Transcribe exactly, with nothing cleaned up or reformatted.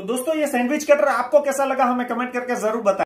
दोस्तों ये sandwich cutter आपको कैसा लगा हमें कमेंट करके जरूर बताएं।